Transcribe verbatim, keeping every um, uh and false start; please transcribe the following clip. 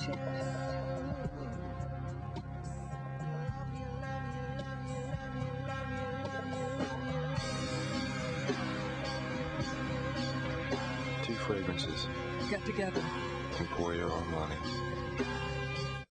Two fragrances. Get together. And pour your own money.